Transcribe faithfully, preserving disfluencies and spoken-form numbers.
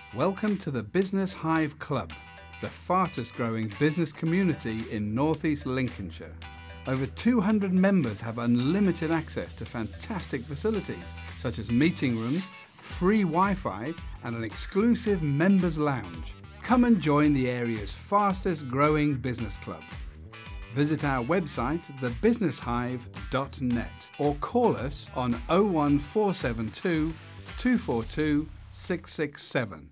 Welcome to the Business Hive Club, the fastest growing business community in North East Lincolnshire. Over two hundred members have unlimited access to fantastic facilities such as meeting rooms, free Wi-Fi and an exclusive members lounge. Come and join the area's fastest growing business club. Visit our website the business hive dot net or call us on oh one four seven two, two four two, six six seven.